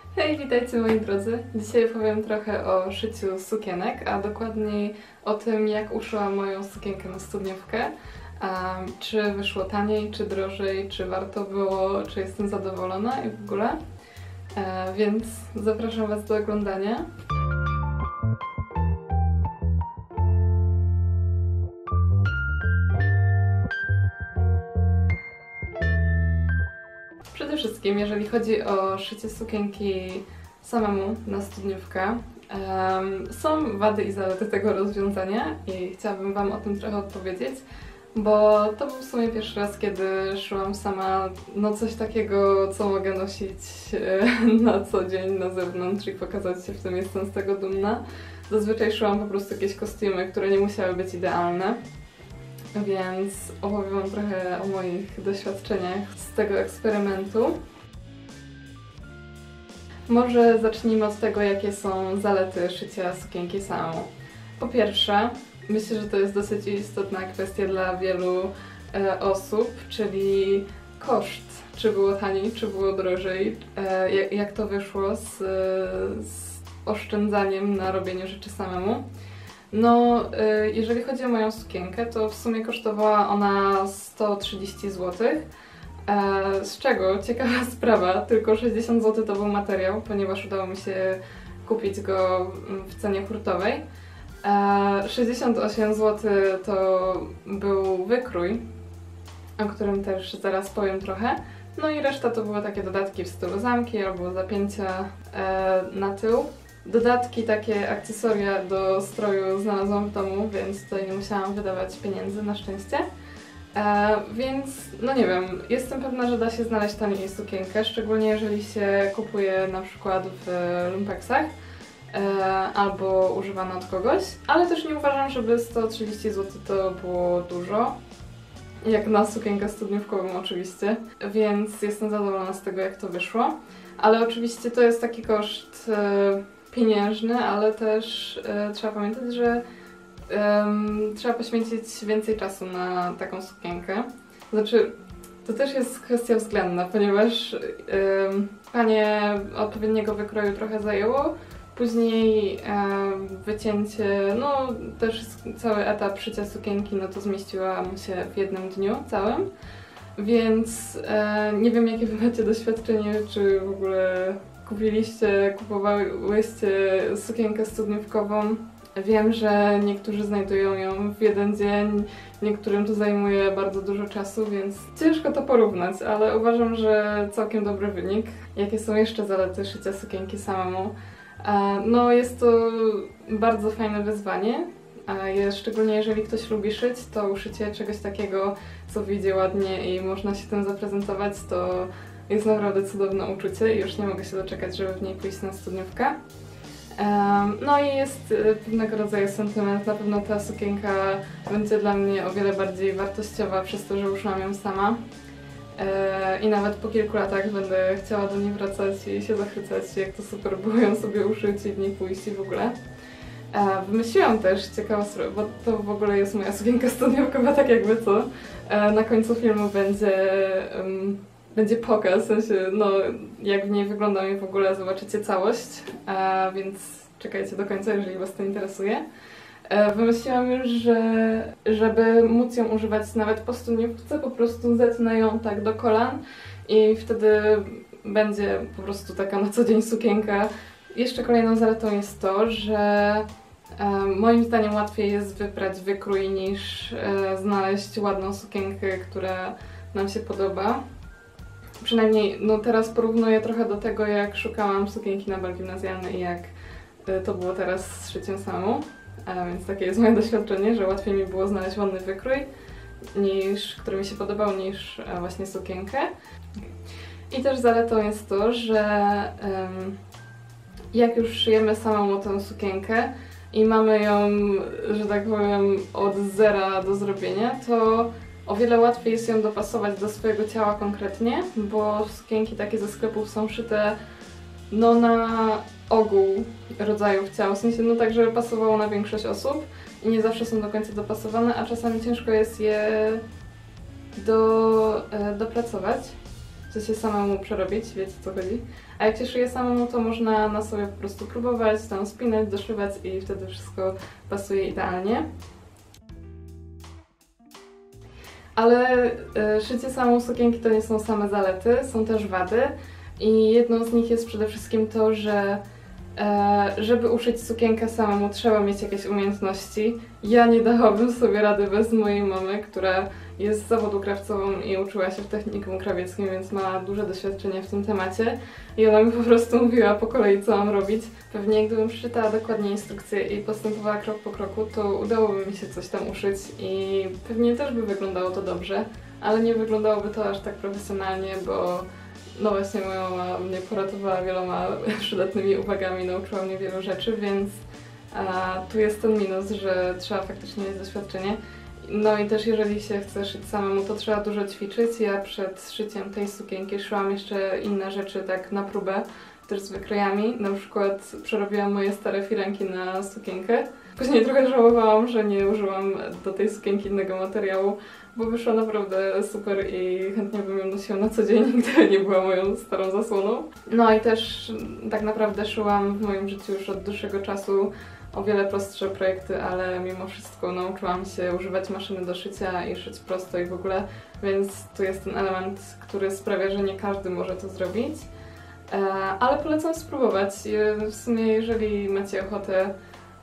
Hej, witajcie moi drodzy. Dzisiaj powiem trochę o szyciu sukienek, a dokładniej o tym, jak uszyłam moją sukienkę na studniówkę. Czy wyszło taniej, czy drożej, czy warto było, czy jestem zadowolona i w ogóle. Więc zapraszam Was do oglądania. Przede wszystkim, jeżeli chodzi o szycie sukienki samemu na studniówkę, są wady i zalety tego rozwiązania i chciałabym Wam o tym trochę opowiedzieć, bo to był w sumie pierwszy raz, kiedy szyłam sama coś takiego, co mogę nosić na co dzień na zewnątrz i pokazać się w tym, jestem z tego dumna. Zazwyczaj szyłam po prostu jakieś kostiumy, które nie musiały być idealne. Więc opowiem Wam trochę o moich doświadczeniach z tego eksperymentu. Może zacznijmy od tego, jakie są zalety szycia sukienki samą. Po pierwsze, myślę, że to jest dosyć istotna kwestia dla wielu osób, czyli koszt. Czy było taniej, czy było drożej, jak to wyszło z oszczędzaniem na robieniu rzeczy samemu. Jeżeli chodzi o moją sukienkę, to w sumie kosztowała ona 130 zł, z czego, ciekawa sprawa, tylko 60 zł to był materiał, ponieważ udało mi się kupić go w cenie hurtowej. 68 zł to był wykrój, o którym też zaraz powiem trochę. No i reszta to były takie dodatki w stylu zamki albo zapięcia na tył. Dodatki, takie akcesoria do stroju znalazłam w domu, więc tutaj nie musiałam wydawać pieniędzy, na szczęście. Więc, nie wiem, jestem pewna, że da się znaleźć taniej sukienkę, szczególnie jeżeli się kupuje na przykład w lumpeksach albo używana od kogoś, ale też nie uważam, żeby 130 zł to było dużo, jak na sukienkę studniówkową oczywiście, więc jestem zadowolona z tego, jak to wyszło. Ale oczywiście to jest taki koszt pieniężny, ale też trzeba pamiętać, że trzeba poświęcić więcej czasu na taką sukienkę. Znaczy, to też jest kwestia względna, ponieważ panie odpowiedniego wykroju trochę zajęło, później wycięcie, też cały etap szycia sukienki, to zmieściłam się w jednym dniu całym, więc nie wiem, jakie wy macie doświadczenie, czy w ogóle kupowałyście sukienkę studniówkową. Wiem, że niektórzy znajdują ją w jeden dzień, niektórym to zajmuje bardzo dużo czasu, więc ciężko to porównać, ale uważam, że całkiem dobry wynik. Jakie są jeszcze zalety szycia sukienki samemu? Jest to bardzo fajne wyzwanie, szczególnie jeżeli ktoś lubi szyć, to uszycie czegoś takiego, co wyjdzie ładnie i można się tym zaprezentować, to jest naprawdę cudowne uczucie i już nie mogę się doczekać, żeby w niej pójść na studniówkę. I jest pewnego rodzaju sentyment, na pewno ta sukienka będzie dla mnie o wiele bardziej wartościowa przez to, że uszyłam ją sama. I nawet po kilku latach będę chciała do niej wracać i się zachwycać, jak to super było ją sobie uszyć i w niej pójść i w ogóle. Wymyśliłam też ciekawą sprawę, bo to w ogóle jest moja sukienka studniówkowa, tak jakby co. Na końcu filmu będzie pokaz, w sensie, jak w niej wyglądam i w ogóle zobaczycie całość, więc czekajcie do końca, jeżeli Was to interesuje. Wymyśliłam już, że żeby móc ją używać nawet po studniówce, po prostu zetnę ją tak do kolan i wtedy będzie po prostu taka na co dzień sukienka. Jeszcze kolejną zaletą jest to, że moim zdaniem łatwiej jest wybrać wykrój niż znaleźć ładną sukienkę, która nam się podoba. Przynajmniej teraz porównuję trochę do tego, jak szukałam sukienki na bal gimnazjalny i jak to było teraz z szyciem samą. Więc takie jest moje doświadczenie, że łatwiej mi było znaleźć ładny wykrój, który mi się podobał, niż właśnie sukienkę. I też zaletą jest to, że jak już szyjemy samą tę sukienkę i mamy ją, że tak powiem, od zera do zrobienia, to o wiele łatwiej jest ją dopasować do swojego ciała konkretnie, bo sukienki takie ze sklepów są szyte na ogół rodzajów ciał, w sensie tak, żeby pasowało na większość osób i nie zawsze są do końca dopasowane, a czasami ciężko jest je dopracować. w sensie samemu przerobić, wiecie co chodzi. A jak się szyje samemu, to można na sobie po prostu próbować, tam spinać, doszywać i wtedy wszystko pasuje idealnie. Ale szycie samą sukienki to nie są same zalety, są też wady. I jedną z nich jest przede wszystkim to, że żeby uszyć sukienkę samemu, trzeba mieć jakieś umiejętności. Ja nie dałabym sobie rady bez mojej mamy, która jest z zawodu krawcową i uczyła się w technikum krawieckim, więc ma duże doświadczenie w tym temacie. I ona mi po prostu mówiła po kolei, co mam robić. Pewnie gdybym przeczytała dokładnie instrukcję i postępowała krok po kroku, to udałoby mi się coś tam uszyć i pewnie też by wyglądało to dobrze, ale nie wyglądałoby to aż tak profesjonalnie, bo no właśnie moja mama mnie poratowała wieloma przydatnymi uwagami, nauczyła mnie wielu rzeczy, więc tu jest ten minus, że trzeba faktycznie mieć doświadczenie. No i też jeżeli się chce szyć samemu, to trzeba dużo ćwiczyć. Ja przed szyciem tej sukienki szyłam jeszcze inne rzeczy tak na próbę, też z wykrojami. Na przykład przerobiłam moje stare firanki na sukienkę. Później trochę żałowałam, że nie użyłam do tej sukienki innego materiału, bo wyszła naprawdę super i chętnie bym ją nosiła na co dzień, gdyby nie była moją starą zasłoną. No i też tak naprawdę szyłam w moim życiu już od dłuższego czasu o wiele prostsze projekty, ale mimo wszystko nauczyłam się używać maszyny do szycia i szyć prosto i w ogóle, więc tu jest ten element, który sprawia, że nie każdy może to zrobić. Ale polecam spróbować. W sumie jeżeli macie ochotę,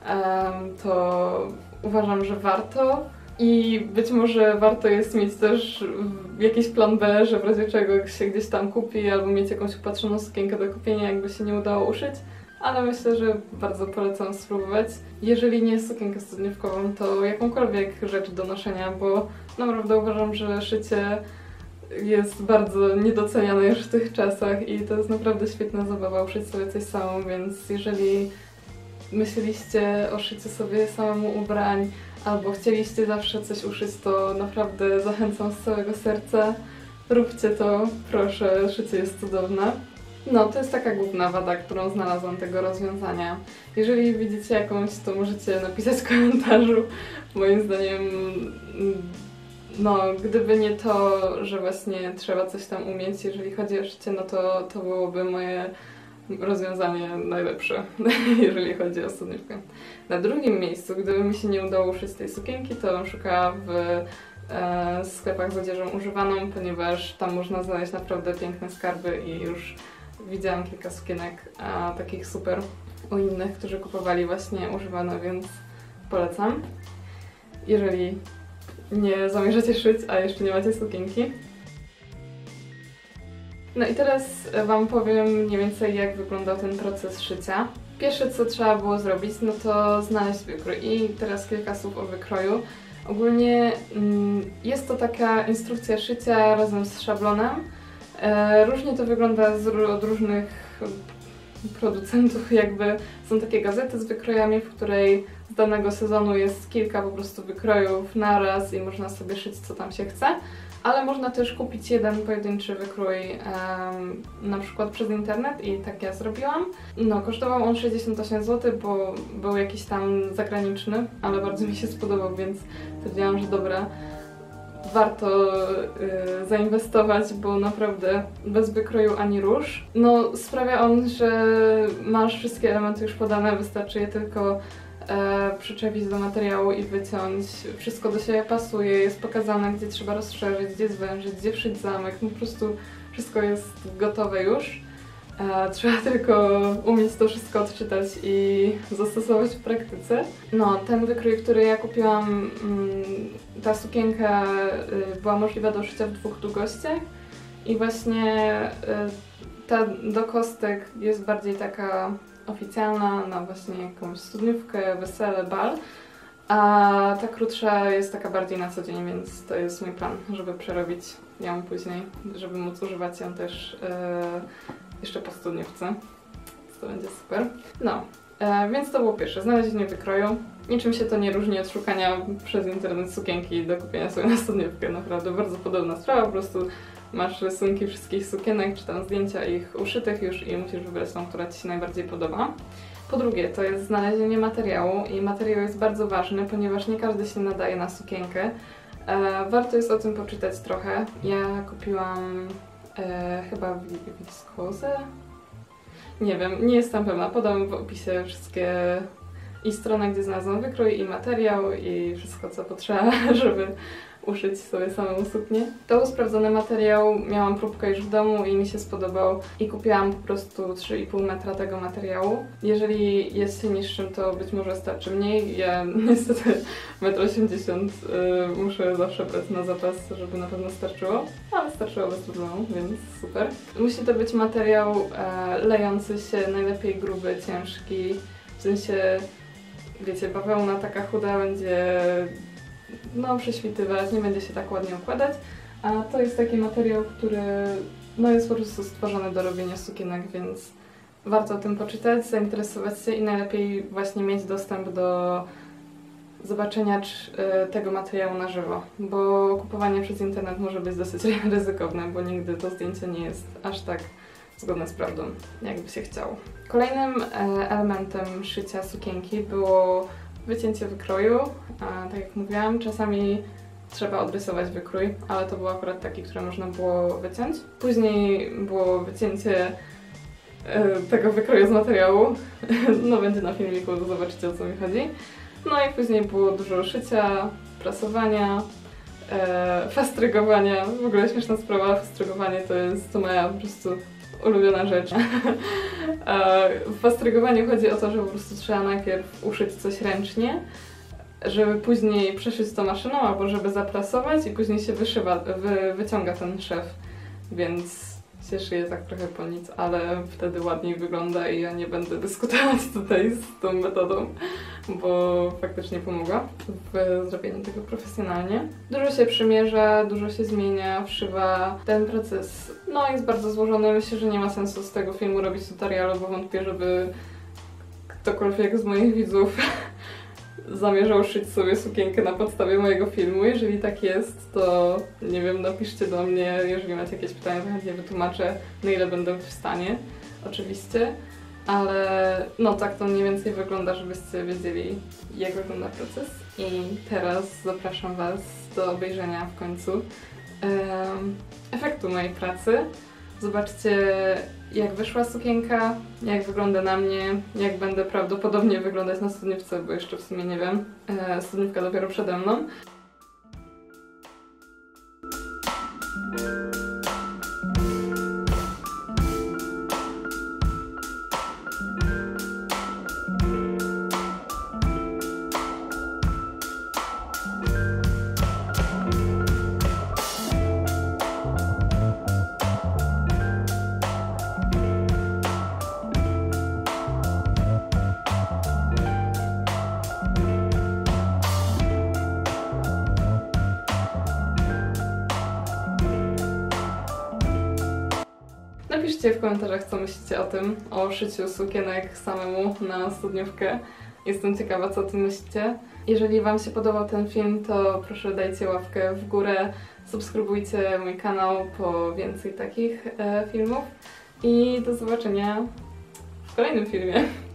to uważam, że warto. I być może warto jest mieć też jakiś plan B, że w razie czego się gdzieś tam kupi, albo mieć jakąś upatrzoną sukienkę do kupienia, jakby się nie udało uszyć. Ale myślę, że bardzo polecam spróbować. Jeżeli nie sukienkę studniówkową, to jakąkolwiek rzecz do noszenia, bo naprawdę uważam, że szycie jest bardzo niedoceniane już w tych czasach i to jest naprawdę świetna zabawa uszyć sobie coś samą, więc jeżeli myśleliście o szyciu sobie samemu ubrań, albo chcieliście zawsze coś uszyć, to naprawdę zachęcam z całego serca. Róbcie to, proszę, szycie jest cudowne. No, to jest taka główna wada, którą znalazłam tego rozwiązania. Jeżeli widzicie jakąś, to możecie napisać w komentarzu. Moim zdaniem, no, gdyby nie to, że właśnie trzeba coś tam umieć, jeżeli chodzi o szycie, no to byłoby moje rozwiązanie najlepsze, jeżeli chodzi o studniówkę. Na drugim miejscu, gdyby mi się nie udało uszyć tej sukienki, to bym szukała w sklepach z odzieżą używaną, ponieważ tam można znaleźć naprawdę piękne skarby i już widziałam kilka sukienek takich super u innych, którzy kupowali właśnie używane, więc polecam. Jeżeli nie zamierzacie szyć, a jeszcze nie macie sukienki. No i teraz Wam powiem mniej więcej, jak wyglądał ten proces szycia. Pierwsze, co trzeba było zrobić, no to znaleźć wykrój. I teraz kilka słów o wykroju. Ogólnie jest to taka instrukcja szycia razem z szablonem. Różnie to wygląda od różnych producentów, jakby są takie gazety z wykrojami, w której z danego sezonu jest kilka po prostu wykrojów naraz i można sobie szyć, co tam się chce. Ale można też kupić jeden pojedynczy wykrój na przykład przez internet i tak ja zrobiłam. No, kosztował on 68 zł, bo był jakiś tam zagraniczny, ale bardzo mi się spodobał, więc stwierdziłam, że dobra, warto zainwestować, bo naprawdę bez wykroju ani rusz. No, sprawia on, że masz wszystkie elementy już podane, wystarczy je tylko przyczepić do materiału i wyciąć. Wszystko do siebie pasuje, jest pokazane, gdzie trzeba rozszerzyć, gdzie zwężyć, gdzie wszyć zamek. No, po prostu wszystko jest gotowe już. Trzeba tylko umieć to wszystko odczytać i zastosować w praktyce. No, ten wykrój, który ja kupiłam, ta sukienka była możliwa do szycia w 2 długościach i właśnie ta do kostek jest bardziej taka oficjalna na właśnie jakąś studniówkę, wesele, bal, a ta krótsza jest taka bardziej na co dzień, więc to jest mój plan, żeby przerobić ją później, żeby móc używać ją też jeszcze po studniówce. To będzie super. No, więc to było pierwsze, znalezienie wykroju. Niczym się to nie różni od szukania przez internet sukienki do kupienia sobie na studniówkę. Naprawdę bardzo podobna sprawa, po prostu masz rysunki wszystkich sukienek, czy tam zdjęcia ich uszytych już i musisz wybrać tą, która Ci się najbardziej podoba. Po drugie, to jest znalezienie materiału i materiał jest bardzo ważny, ponieważ nie każdy się nadaje na sukienkę. Warto jest o tym poczytać trochę. Ja kupiłam chyba wiskozę? Nie wiem, nie jestem pewna. Podam w opisie wszystkie i stronę, gdzie znalazłam wykrój, i materiał, i wszystko, co potrzeba, żeby uszyć sobie samemu suknię. To był sprawdzony materiał, miałam próbkę już w domu i mi się spodobał i kupiłam po prostu 3,5 metra tego materiału. Jeżeli jest się niższym, to być może starczy mniej. Ja niestety 1,80 m muszę zawsze brać na zapas, żeby na pewno starczyło, ale starczyło bez problemu, więc super. Musi to być materiał lejący się, najlepiej gruby, ciężki, w sensie, wiecie, bawełna taka chuda będzie no prześwitywać, nie będzie się tak ładnie układać, a to jest taki materiał, który no jest po prostu stworzony do robienia sukienek, więc warto o tym poczytać, zainteresować się i najlepiej właśnie mieć dostęp do zobaczenia tego materiału na żywo, bo kupowanie przez internet może być dosyć ryzykowne, bo nigdy to zdjęcie nie jest aż tak zgodne z prawdą, jakby się chciało. Kolejnym elementem szycia sukienki było wycięcie wykroju. Tak jak mówiłam, czasami trzeba odrysować wykrój, ale to był akurat taki, który można było wyciąć. Później było wycięcie tego wykroju z materiału. No będzie na filmiku, zobaczycie, o co mi chodzi. No i później było dużo szycia, prasowania, fastrygowania. W ogóle śmieszna sprawa, fastrygowanie to moja po prostu ulubiona rzecz. W fastrygowaniu chodzi o to, że po prostu trzeba najpierw uszyć coś ręcznie, żeby później przeszyć to maszyną, albo żeby zaprasować i później się wyciąga ten szef, więc się szyje tak trochę po nic, ale wtedy ładniej wygląda i ja nie będę dyskutować tutaj z tą metodą, bo faktycznie pomogła w zrobieniu tego profesjonalnie. Dużo się przymierza, dużo się zmienia, wszywa. Ten proces no jest bardzo złożony, myślę, że nie ma sensu z tego filmu robić tutorialu, bo wątpię, żeby ktokolwiek z moich widzów zamierzał szyć sobie sukienkę na podstawie mojego filmu. Jeżeli tak jest, to nie wiem, napiszcie do mnie, jeżeli macie jakieś pytania, to chętnie wytłumaczę, na ile będę w stanie, oczywiście. Ale no tak to mniej więcej wygląda, żebyście wiedzieli, jak wygląda proces. I teraz zapraszam Was do obejrzenia w końcu efektu mojej pracy. Zobaczcie, jak wyszła sukienka, jak wygląda na mnie, jak będę prawdopodobnie wyglądać na studniówce, bo jeszcze w sumie nie wiem. Studniówka dopiero przede mną. Napiszcie w komentarzach, co myślicie o tym, o szyciu sukienek samemu na studniówkę. Jestem ciekawa, co o tym myślicie. Jeżeli Wam się podobał ten film, to proszę dajcie łapkę w górę, subskrybujcie mój kanał po więcej takich filmów i do zobaczenia w kolejnym filmie.